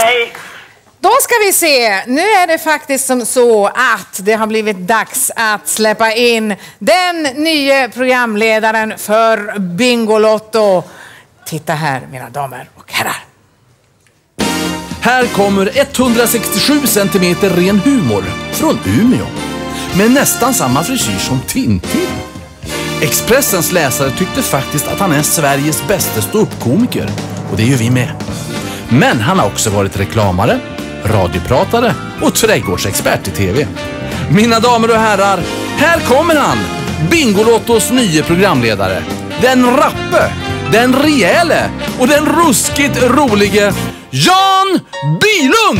Hej. Då ska vi se. Nu är det faktiskt som så att det har blivit dags att släppa in den nya programledaren för Bingolotto. Titta här, mina damer och herrar. Här kommer 167 centimeter ren humor från Umeå. Med nästan samma frisyr som Tintin. Expressens läsare tyckte faktiskt att han är Sveriges bästa ståuppkomiker. Och det är ju vi med. Men han har också varit reklamare, radiopratare och trädgårdsexpert i tv. Mina damer och herrar, här kommer han! Bingolottos nya programledare. Den rappe, den rejäle och den ruskigt rolige Jan Bylund!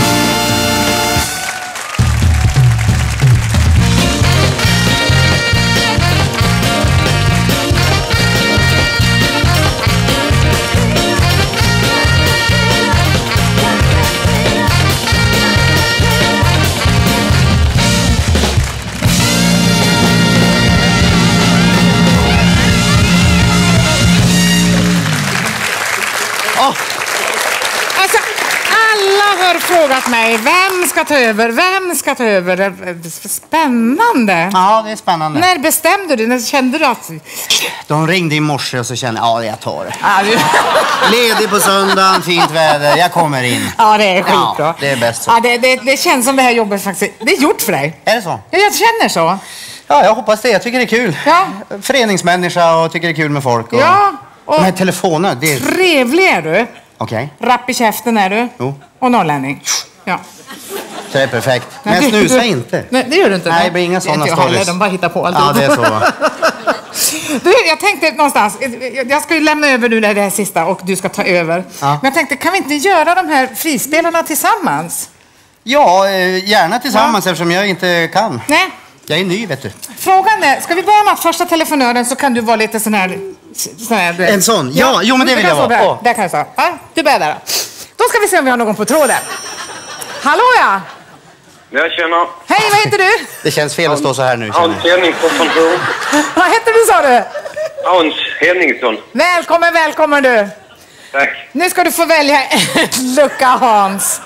Alltså, alla har frågat mig, vem ska ta över? Vem ska ta över? Det är spännande. Ja, det är spännande. När bestämde du? När kände du att... De ringde i morse och så kände jag tar det. Ja, Ledig på söndagen, fint väder, jag kommer in. ja, det är skitbra. Ja, det är bäst så. Ja, det känns som det här jobbet faktiskt, det är gjort för dig. Är det så? Ja, jag känner så. Ja, jag hoppas det. Jag tycker det är kul. Ja. Föreningsmänniska och tycker det är kul med folk. Och... Ja, och de här telefonerna, det är... trevlig är du. Okej. Rapp i käften är du. Jo. Och norrlänning. Ja. Så det är perfekt. Men jag snusar inte. Nej, det gör du inte. Nej, det blir inga sådana stories. De bara hittar på allt. Ja, det är så. Du, jag tänkte någonstans, jag ska ju lämna över nu det här sista och du ska ta över. Ja. Men jag tänkte, kan vi inte göra de här frispelarna tillsammans? Ja, gärna tillsammans eftersom jag inte kan. Nej. Jag är ny, vet du. Frågan är, ska vi börja med första telefonören så kan du vara lite sån här En sån? Ja, jo men det vill jag vara. Där, där kan jag säga. Ja, du börjar där. Då ska vi se om vi har någon på tråden. Hallå ja! Jag känner... Hej, vad heter du? Det känns fel att stå så här nu. Hans Henningsson från Bro. Vad heter du, sa du? Hans Henningsson. Välkommen, välkommen du. Tack. Nu ska du få välja en lucka, Hans.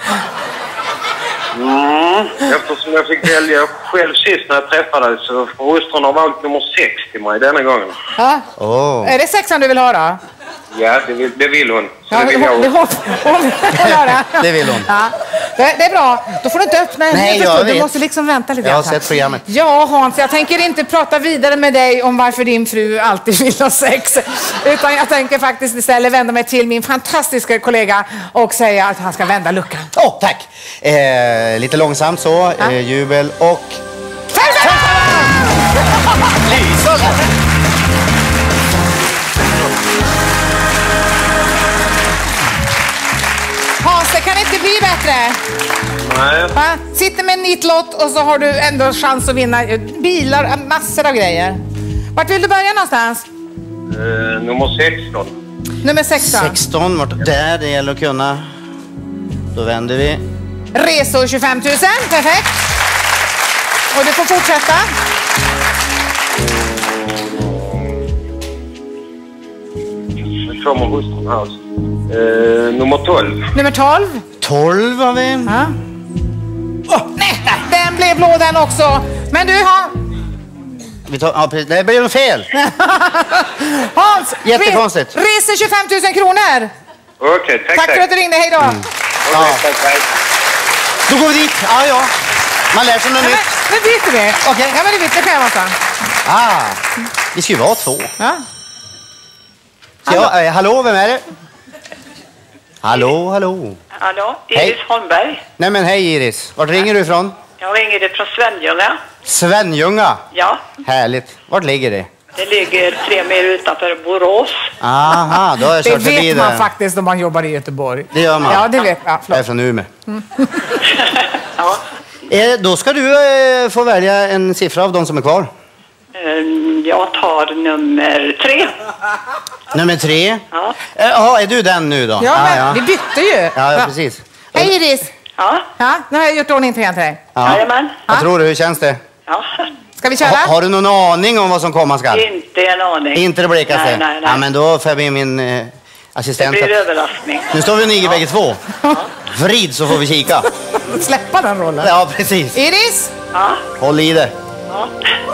Eftersom jag fick välja själv sist när jag träffade dig så får hustrun ha valt nummer 6 till mig denna gången. Ja. Är det sexan du vill ha då? Ja, det vill hon. Så Ja, det vill jag hon vill göra. Det vill hon. Ja. Det är bra. Då får du inte öppna Nej, förstår jag du. vet. Måste liksom vänta lite. Jag har sett programmet. Ja, Hans, jag tänker inte prata vidare med dig om varför din fru alltid vill ha sex. Utan jag tänker faktiskt istället vända mig till min fantastiska kollega och säga att han ska vända luckan. Tack. Lite långsamt så. Jubel och... Hans, det kan inte bli bättre. Nej. Va? Sitter med en nitlott och så har du ändå chans att vinna bilar, massor av grejer. Vart vill du börja någonstans? Nummer 16. Nummer 16. 16, vart där det gäller att kunna. Då vänder vi. Resor 25 000, perfekt. Och du får fortsätta. Nu kommer hustrun här. Nummer 12. Nummer 12. 12 har vi. Ja. Nej, den blev blå den också. Men du har... Vi tar, precis. Det blev nog fel. Hans, Jättekonstigt. Resor 25 000 kronor. Okej, tack. Tack för att du ringde, hej då. Okej, tack. Då går vi dit. Ja. Man lär sig något nytt. Nu vet du det. Okej. Ja, men det vet jag själv också. Vi ska ju vara 2. Ja. Hallå, vem är det? Hallå. Hallå, Iris Hej. Holmberg. Nej men hej Iris. Vart ringer du ifrån? Jag ringer det från Svenljunga. Svenljunga. Ja, Härligt. Vart ligger det? det ligger 3 mil utanför Borås. Aha, då har jag Det kört förbi vet man det. faktiskt om man jobbar i Göteborg. Det gör man. Ja, det vet man. Jag är från Umeå. Ja. Då ska du få välja en siffra av de som är kvar. Jag tar nummer 3. Nummer 3. Ja. Jaha, är du den nu då? Ja, men vi bytte ju. Ja, precis. Hej Iris. Ja. Ja, nu har jag gjort ordning till dig. Jajamän. Vad tror du, hur känns det? Ja. Ska vi köra? Har du någon aning om vad som komma skall? Inte en aning. Inte det blekaste? Nej. Ja, men då får jag be min Assistent. Det blir överraskning. Nu står vi och niger bägge två. Vrid så får vi kika. Släppa den rollen. Ja, precis. Iris? Ja. Håll i det. Ja.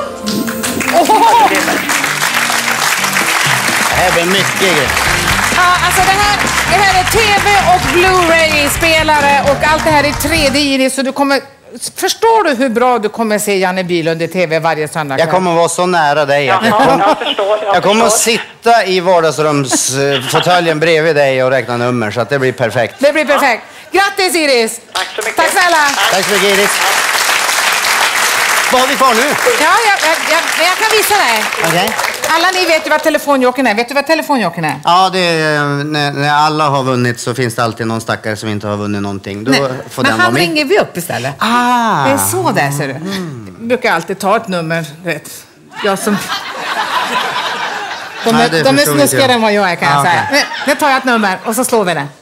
Det här blir mycket grejer. Ja, alltså det här är tv och Blu-ray-spelare och allt det här är 3D, Iris, så du kommer... Förstår du hur bra du kommer se Janne Bylund i tv varje söndag? Jag kommer vara så nära dig. Jag förstår. Jag kommer att sitta i vardagsrumsfåtöljen bredvid dig och räkna nummer, så att det blir perfekt. Det blir perfekt. Grattis, Iris! Tack så mycket. Tack snälla! Tack så mycket, Iris. Vad har vi kvar nu? Ja, jag kan visa dig. Okej. Alla ni vet ju vad telefonjocken är. Vet du vad telefonjocken är? Ja, det är, när alla har vunnit så finns det alltid någon stackare som inte har vunnit någonting. Då får Men den vara han med. ringer vi upp istället. Ah. Det är så där, ser du. Jag brukar alltid ta ett nummer, vet. Jag som... De Nej, det är förstår inte snuskigare jag. än vad jag är, kan jag säga. okej. Nu tar jag ett nummer och så slår vi det.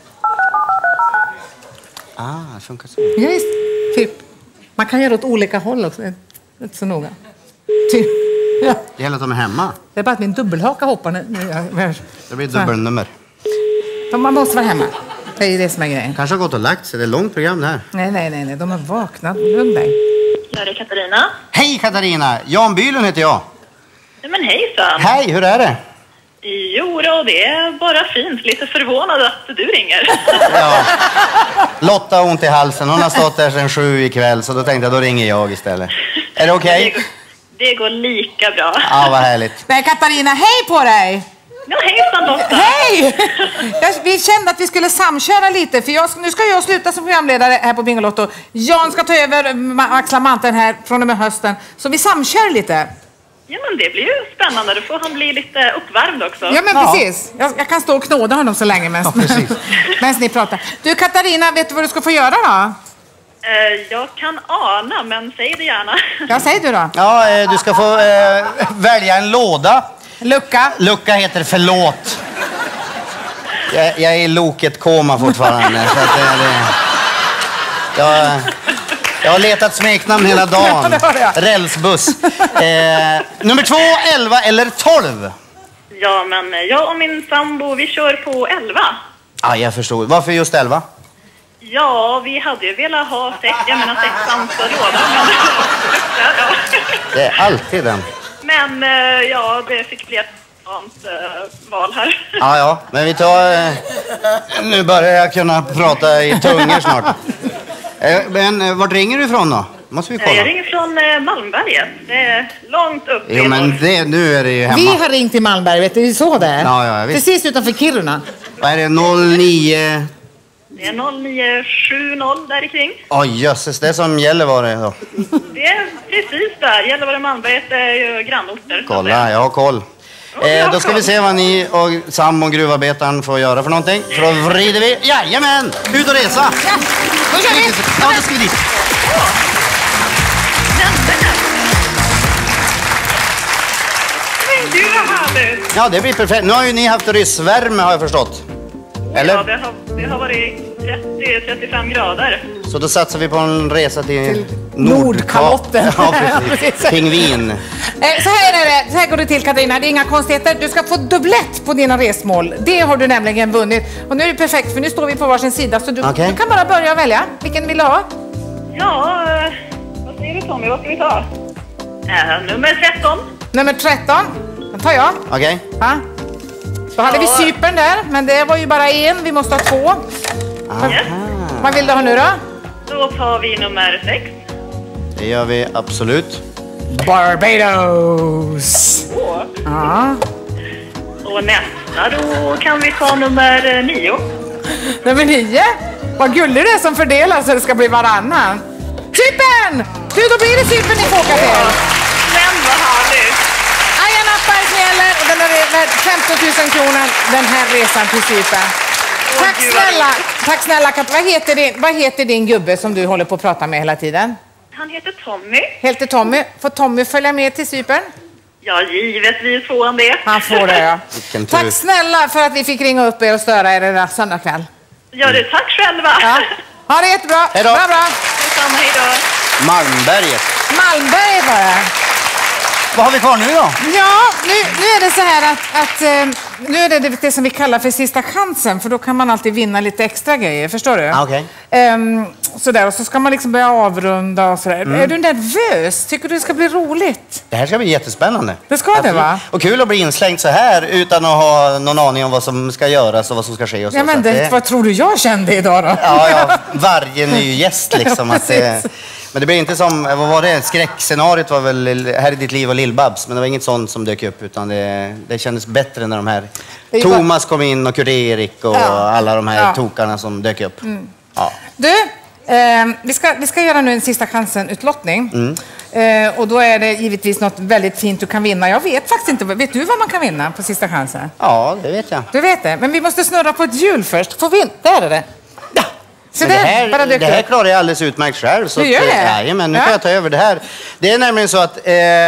Det funkar så. Ja, visst. Typ. Man kan göra åt olika håll också. Inte så noga. Typ. Ja. Det gäller att de är hemma. Det är bara att min dubbelhaka hoppar nu. Det blir ett dubbelnummer. Man måste vara hemma. Det är ju det som är grejen. Kanske har gått och lagt sig. Det är ett långt program det här. Nej. De har vaknat. Lugn dig. Ja, det är Katarina. Hej Katarina! Jan Bylund heter jag. Ja, men hejsan. Hej, hur är det? Jo då, det är bara fint. Lite förvånad att du ringer. Ja. Lotta har ont i halsen. Hon har stått där sedan 7 ikväll, så då tänkte jag, då ringer jag istället. Är det okej? Det går lika bra. Ja, vad härligt. Nej, Katarina, hej på dig! Ja, hejsan Lotta. Hej! Vi kände att vi skulle samköra lite, för nu ska jag sluta som programledare här på Bingolotto. Jan ska ta över axla manteln här från och med hösten. Så vi samkör lite. Ja, men det blir ju spännande. Då får han bli lite uppvärmd också. Ja, men precis. Jag kan stå och knåda honom så länge medan ni pratar. Du, Katarina, vet du vad du ska få göra då? Jag kan ana, men säg det gärna. Ja, säg du då. Ja, du ska få välja en låda. Lucka. Lucka heter förlåt. Jag är i loket koma fortfarande. Så att jag har letat smeknamn hela dagen. Ja, det har jag. Rälsbuss. Nummer 2, 11 eller 12? Ja, men jag och min sambo, vi kör på 11. Ja, jag förstod. Varför just 11? Ja, vi hade ju velat ha 6 på lådan. Det är alltid den. Men ja, det fick bli ett sånt val här. Ja, men vi tar... nu börjar jag kunna prata i tungor snart. Men vart ringer du ifrån då? Måste vi kolla. Jag ringer från Malmberget. Det är långt upp. Jo, men nu är det ju hemma. Vi har ringt till Malmberget, det är ju så det är. Ja, visst. Precis utanför Kiruna. Vad är det? 09... Det är 0970 där kring. Oj, jösses, det som Gällivare då. Det är precis där. Gällivare och Malmberget är ju grannorter. Kolla, jag har koll. Då ska vi se vad ni och Sam och gruvarbetaren får göra för någonting. För då vrider vi. Jajamän! Ut och resa! Ja, då kör vi! Ja, då ska vi dit. Men gud vad härligt! Ja, det blir perfekt. Nu har ju ni haft ryssvärme, har jag förstått. Eller? Ja, det har varit 30-35 grader. Så då satsar vi på en resa till Nordkalotten. Ja, precis. Pingvin. Så här är det. Så här går det till, Katarina. Det är inga konstigheter. Du ska få dubblett på dina resmål. Det har du nämligen vunnit. Och nu är det perfekt, för nu står vi på varsin sida. Så du kan bara börja välja. Vilken vill du ha? Ja, vad säger du Tommy? Vad ska vi ta? Nummer 13. Nummer 13. Den tar jag. Okej. Ja. Då hade vi Cypern där, men det var ju bara en. Vi måste ha 2. Vad vill du ha nu då? Då tar vi nummer 6. Det gör vi absolut. Barbados. Ja. Och nästa då kan vi ta nummer 9. Nummer 9? Vad gullig det är som fördelar så det ska bli varannan. Cypern! Du, då blir det Cypern ni får åka till. Men vad härligt! Ayia Napa är som gäller och den är värd 15 000 kronor den här resan till Cypern. Tack snälla, tack snälla Kat. Vad heter din gubbe som du håller på att prata med hela tiden? Han heter Tommy. Heter Tommy. Får Tommy följa med till Cypern? Ja, givetvis får han det. Han får det, ja. Vilken tur. Tack snälla för att vi fick ringa upp er och störa er den söndagkväll. Ja, du, tack själva. Ja. Ha det jättebra. Hej då. Bra. Detsamma, hej då. Malmberget. Malmberget bara. Vad har vi kvar nu då? Ja, nu är det så här att nu är det som vi kallar för sista chansen, för då kan man alltid vinna lite extra grejer, förstår du? Okej. Sådär, och så ska man liksom börja avrunda och sådär. Är du nervös? Tycker du det ska bli roligt? Det här ska bli jättespännande. Det ska det, va? Och kul att bli inslängd så här utan att ha någon aning om vad som ska göras och vad som ska ske och så. Ja, men så vad tror du jag kände idag då? Ja, varje ny gäst liksom. Ja, att men det blir inte som, vad var det? Skräckscenariot var väl Här i ditt liv och Lill-Babs, men det var inget sånt som dök upp, utan det kändes bättre när de här Thomas kom in och Kurt-Erik och alla de här tokarna som dök upp. Ja. Du, vi ska göra nu en sista chansen-utlottning. Och då är det givetvis något väldigt fint du kan vinna. Jag vet faktiskt inte, vet du vad man kan vinna på sista chansen? Ja, det vet jag. Du vet det, men vi måste snurra på ett hjul först. Får vi inte? Där är det. Ja. Så det här klarar jag alldeles utmärkt själv. Så du gör det? Nej, men nu kan jag ta över det här. Det är nämligen så att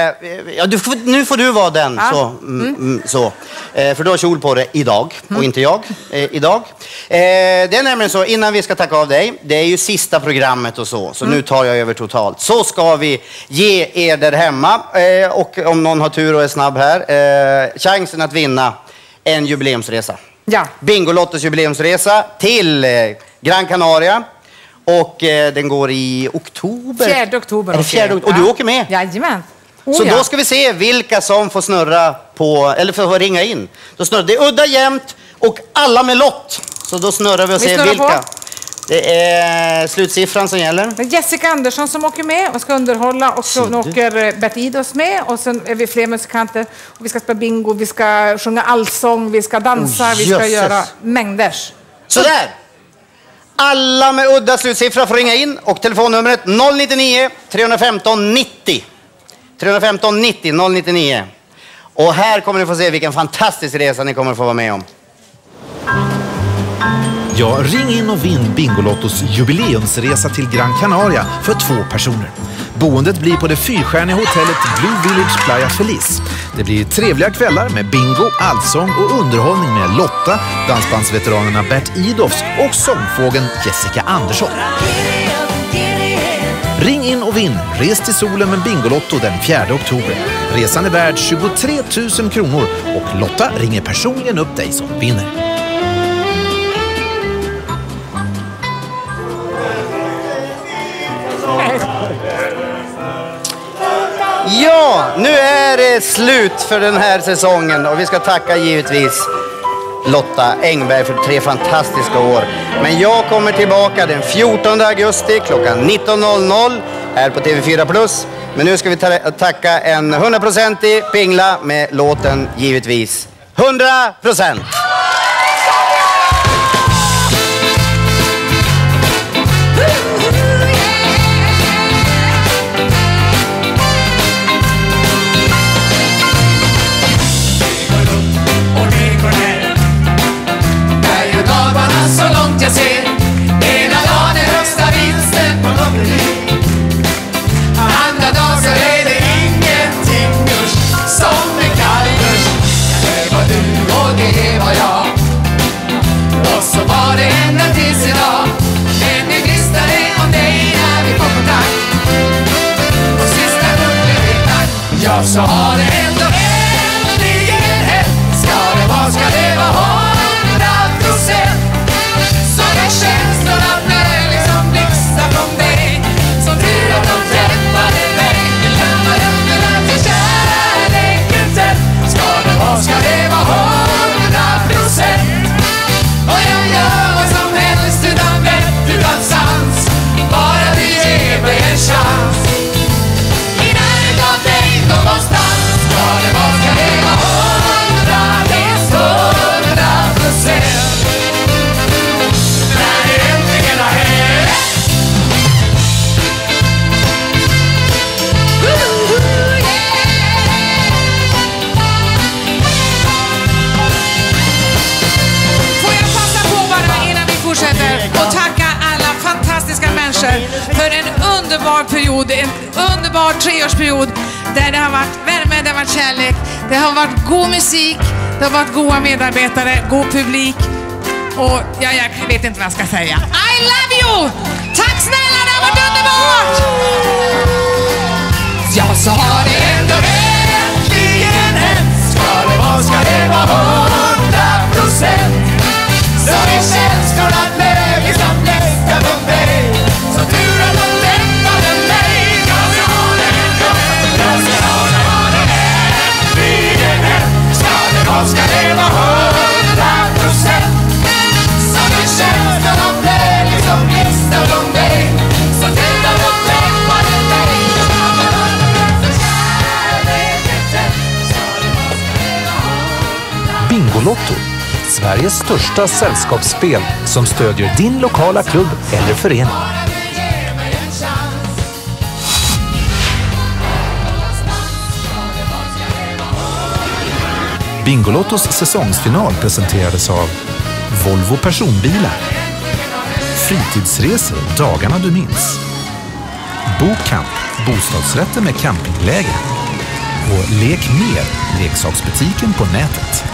nu får du vara den. Så. För du har kjol på det idag och inte jag idag. Det är nämligen så, innan vi ska tacka av dig, det är ju sista programmet och så nu tar jag över totalt. Så ska vi ge er där hemma och om någon har tur och är snabb här, chansen att vinna en jubileumsresa. Ja. Bingolottos jubileumsresa till Gran Canaria. Och den går i oktober. 4 oktober. Är det 4 oktober? Och du åker med? Jajamän. Så då ska vi se vilka som får snurra på, eller får ringa in. Då snurrar det udda jämnt och alla med lott. Så då snurrar vi och ser vilka. På. Det är slutsiffran som gäller. Det är Jessica Andersson som åker med och ska underhålla. Och så åker Bert Idos med. Och sen är vi fler musikanter. Och vi ska spela bingo, vi ska sjunga allsång, vi ska dansa, vi ska göra mängders. Sådär! Alla med udda slutsiffra får ringa in. Och telefonnumret 099 315 90. 315 90 099. Och här kommer ni få se vilken fantastisk resa ni kommer att få vara med om. Ja, ring in och vinn Bingolottos jubileumsresa till Gran Canaria för 2 personer. Boendet blir på det 4-stjärniga hotellet Blue Village Playa Feliz. Det blir trevliga kvällar med bingo, allsång och underhållning med Lotta, dansbandsveteranerna Bert Idofs och sångfågeln Jessica Andersson. Ring in och vinn. Res till solen med Bingolotto den 4 oktober. Resan är värd 23 000 kronor och Lotta ringer personligen upp dig som vinner. Ja, nu är det slut för den här säsongen och vi ska tacka givetvis Lotta Engberg för 3 fantastiska år. Men jag kommer tillbaka den 14 augusti klockan 19.00 här på TV4+. Men nu ska vi tacka en 100% pingla med låten givetvis 100%. Jag ser ena dagen är högsta vinsten på lotteri. Andra dagen så är det ingenting just som en kalldusch. Det var du och det var jag. Och så var det ända tills idag. Men nu gnistrar det om dig när vi får kontakt. Och sista gången vi tack. Ja, så har det ändå äntligen hänt. Ska det vara 100%. Känslorna när det liksom blixtar från dig. Som tur att de träffade mig. Lämnar under att till kärleken tätt. Ska det vara 100%. Och jag gör vad som helst utan vett, utan sans. Bara du ger mig en chans. I närhet av dig någonstans. Ska det vara 100%. Det är 100%. Och tacka alla fantastiska människor för en underbar period, en underbar 3-årsperiod där det har varit värme, det har varit kärlek, det har varit god musik, det har varit goda medarbetare, god publik och jag vet inte vad jag ska säga. I love you! Tack snälla, det har varit underbart! Ja, så har det ändå äntligen hänt. Ska det vara Bingolotto, Sveriges största sällskapsspel som stödjer din lokala klubb eller förening. Bingolottos säsongsfinal presenterades av Volvo personbilar, fritidsresor dagarna du minns, Bokamp, bostadsrätter med campingläge och Lek mer, leksaksbutiken på nätet.